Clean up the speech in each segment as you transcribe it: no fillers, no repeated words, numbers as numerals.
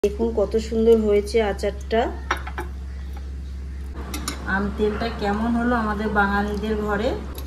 দেখুন কত সুন্দর হয়েছে আচারটা। আম তেলটা কেমন হলো আমাদের বাঙালিদের ঘরে।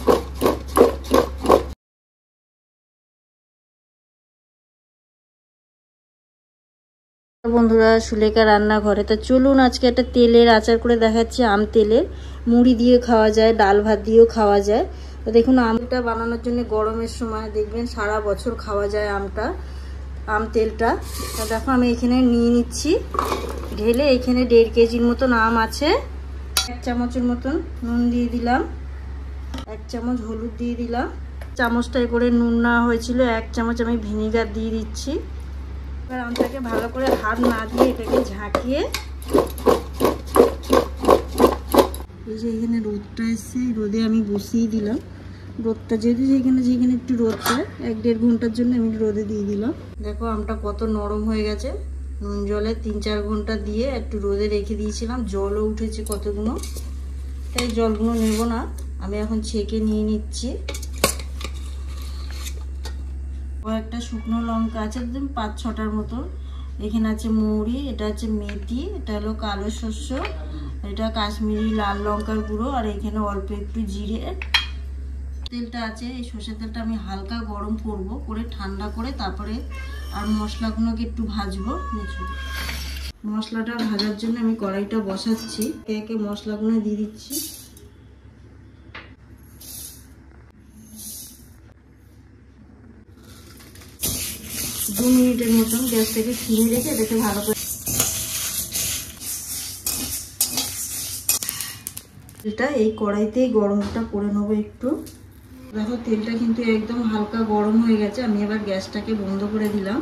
বন্ধুরা, সুলেখা রান্নাঘরে। তো চলুন আজকে একটা তেলের আচার করে দেখাচ্ছি। আম তেলের মুড়ি দিয়ে খাওয়া যায়, ডাল ভাত দিয়েও খাওয়া যায়। তো দেখুন, আমটা বানানোর জন্য গরমের সময় দেখবেন সারা বছর খাওয়া যায় আম তেলটা। তো দেখো আমি এখানে নিয়ে নিচ্ছি ঢেলে। এখানে 1.5 কেজির মতন আম আছে। 1 চামচের মতন নুন দিয়ে দিলাম, 1 চামচ হলুদ দিয়ে দিলাম। চামচটায় করে নুন না হয়েছিল, 1 চামচ আমি ভিনিগার দিয়ে দিচ্ছি। এবার আমটাকে ভালো করে হাত না দিয়ে এটাকে ঝাঁকিয়ে, এই যে এখানে রোদটা এসছে, রোদে আমি বসিয়ে দিলাম। রোদটা যেহেতু যেখানে একটু রোদ পায়, 1-1.5 ঘন্টার জন্য আমি রোদে দিয়ে দিলাম। দেখো আমটা কত নরম হয়ে গেছে। নুন জলে 3-4 ঘন্টা দিয়ে একটু রোদে রেখে দিয়েছিলাম। জলও উঠেছে কতগুলো, তাই জলগুলো নেব না। আমি এখন ছেঁকে নিয়ে নিচ্ছি। কয়েকটা শুকনো লঙ্কা আছে, একদম 5-6টার মতো। এখানে আছে মৌরি, এটা আছে মেথি, এটা হলো কালো শস্য, এটা কাশ্মীরি লাল লঙ্কার গুঁড়ো, আর এখানে অল্প একটু জিরে। তেলটা আছে, এই সর্ষের তেলটা আমি হালকা গরম করব, করে ঠান্ডা করে তারপরে আর মশলাগুলোকে একটু ভাজবো। মশলাটা ভাজার জন্য আমি কড়াইটা বসাচ্ছি। একে একে মশলাগুলো দিয়ে দিচ্ছি। দু মিনিটের মতন গ্যাসটাকে সিমে রেখে এটাকে ভালো করে তেলটা এই কড়াইতেই গরমটা করে নেবো একটু। দেখো তেলটা কিন্তু একদম হালকা গরম হয়ে গেছে। আমি এবার গ্যাসটাকে বন্ধ করে দিলাম।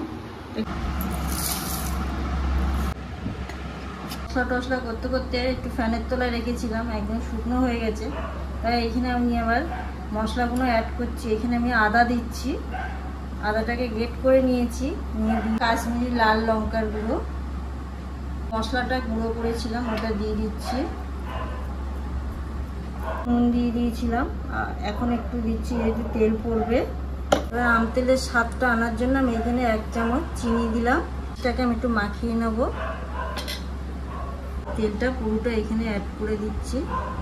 মশলা টসলা করতে করতে একটু ফ্যানের তলায় রেখেছিলাম, একদম শুকনো হয়ে গেছে। তাই এখানে আমি আবার মশলাগুলো অ্যাড করছি। এখানে আমি আদা দিচ্ছি, আদাটাকে গ্রেট করে নিয়েছি। নিয়ে কাশ্মীরি লাল লঙ্কার গুঁড়ো, মশলাটা গুঁড়ো করেছিলাম ওটা দিয়ে দিচ্ছি। নুন দিয়ে দিয়েছিলাম, এখন একটু দিচ্ছি, যেহেতু তেল পড়বে। এবার আম তেলের স্বাদটা আনার জন্য আমি এখানে 1 চামচ চিনি দিলাম। এটাকে আমি একটু মাখিয়ে নেব। তেলটা পুরোটা এখানে অ্যাড করে দিচ্ছি।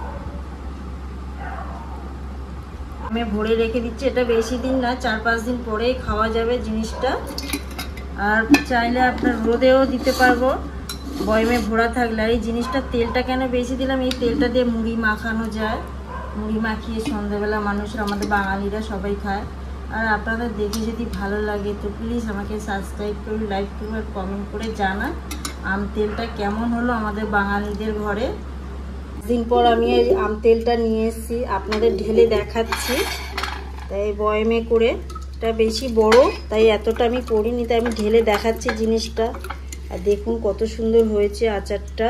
আমি ভরে রেখে দিচ্ছি। এটা বেশি দিন না, 4-5 দিন পরেই খাওয়া যাবে জিনিসটা। আর চাইলে আপনার রোদেও দিতে পারবো, বয়মে ভরা থাকলে। আর এই জিনিসটা তেলটা কেন বেশি দিলাম, এই তেলটা দিয়ে মুড়ি মাখানো যায়। মুড়ি মাখিয়ে সন্ধ্যাবেলা মানুষরা, আমাদের বাঙালিরা সবাই খায়। আর আপনাদের দেখে যদি ভালো লাগে তো প্লিজ আমাকে সাবস্ক্রাইব করুন, লাইক করুন আর কমেন্ট করে জানান আম তেলটা কেমন হলো আমাদের বাঙালিদের ঘরে। দিন পর আমি এই আম তেলটা নিয়ে এসেছি, আপনাদের ঢেলে দেখাচ্ছি। তাই বয়মে করে, এটা বেশি বড় তাই এতটা আমি করিনি, তাই আমি ঢেলে দেখাচ্ছি জিনিসটা। আর দেখুন কত সুন্দর হয়েছে আচারটা।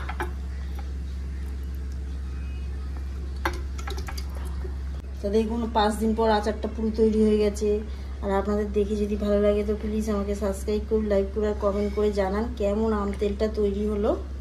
তো দেখুন 5 দিন পর আচারটা পুরো তৈরি হয়ে গেছে। আর আপনাদের দেখে যদি ভালো লাগে তো প্লিজ আমাকে সাবস্ক্রাইব করুন, লাইক করুন আর কমেন্ট করে জানান কেমন আম তেলটা তৈরি হলো।